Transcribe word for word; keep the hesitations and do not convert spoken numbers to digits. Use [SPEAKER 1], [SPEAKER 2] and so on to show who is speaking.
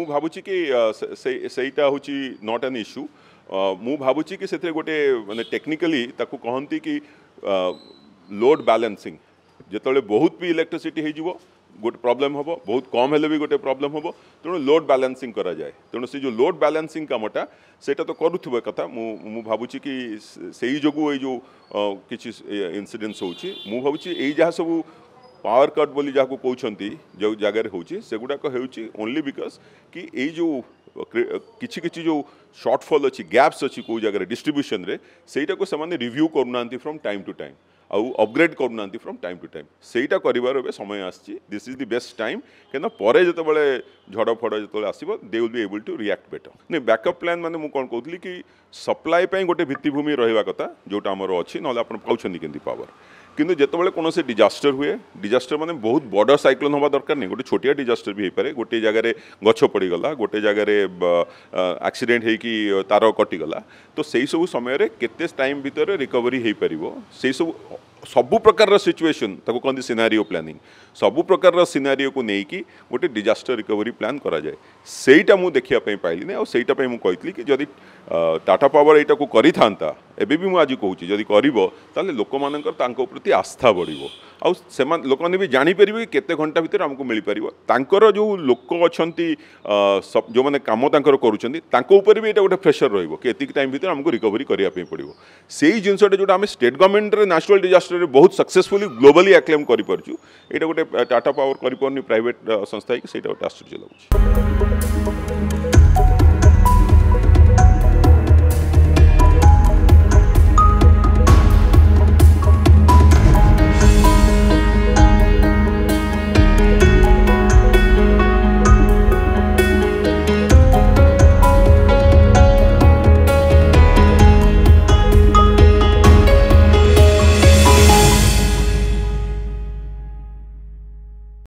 [SPEAKER 1] मु भावुची कि सेटा हूँ नॉट एन इश्यू मु भावुची कि से गोटे माने टेक्निकली ताकू कहती कि लोड बैलेंसिंग जिते बहुत भी इलेक्ट्रिसिटी हो गोटे प्रॉब्लम हम बहुत कम हेले भी गोटे प्रॉब्लम हम तेणु लोड बैलेंसिंग करा जाए तेणु से जो लोड बैलेंसिंग कामटा सेटा तो करुवा कथा मु भावुची कि से ही जो ये किसी इनसीडेंट्स होची मु भावुची यही जहाँ सब पावर कट बोली जहाँ कहते जो जगार होगुड़ाक ओनली बिकज कि यही जो किछि किछि जो शॉर्टफॉल अच्छी गैप्स अच्छी कौ जगह डिस्ट्रीब्यूशन रे सेटा को से रिव्यू करूना फ्रॉम टाइम टू टाइम आउ अपग्रेड करूना फ्रॉम टाइम टू टाइम सेटा करिवार ए समय आसी this is the best time क्या पर जो झड़ फड़ जो आसो they will be able to react better नहीं बैकअप प्लान माने मु कौन कहूली कि सप्लाई पे गोटे भित्तिभूमि रहा कथा जोटा आमर अच्छी ना आप पाँच के पावर किंतु जितेबाला कौन से डिजास्टर हुए डिजास्टर माने बहुत बड़ साइक्लोन हवा दरकार नहीं गोटे छोटिया डिजास्टर भी हो पाए गोटे जगार गछ पड़गला गोटे जगार एक्सीडेंट होगी तार कटिगला तो सही सब समय केते टाइम भितर रिकवरी हो पार से सब सबु प्रकार सिचुएशन ताको कहते सिनारियो प्लानिंग सबु प्रकार सिनारियो को लेकिन गोटे डिजास्टर रिकवरी प्लान करा जाए सेटा मु देखिया पे पाइली नहीं सेटा पे मु कहतली कि जदि टाटा पावर एटा को करि थांता एबे भी मु आज कहूची जदि करिवो ताले लोक मानकर तांको प्रति आस्था बढ़िवो आउ सेमान लोक माने भी जानि परिबे केते घंटा भीतर हमको मिल परिबो तांकर जो लोक अछंती जो माने काम तांकर करूछंती तांको ऊपर भी एटा गोटे प्रेशर रहइबो कि एतिक टाइम भीतर हमको रिकवरी करिया पे पड़िबो सेही जिंसटे जोटा हम स्टेट गवर्नमेंट रे नेशनल डिजास्टर रे बहुत सक्सेसफुली ग्लोबली एक्लेम करि परछु एटा गोटे टाटा पावर करि परनी प्राइवेट संस्था कि सेटा गोटे आश्चर्य लागुछि।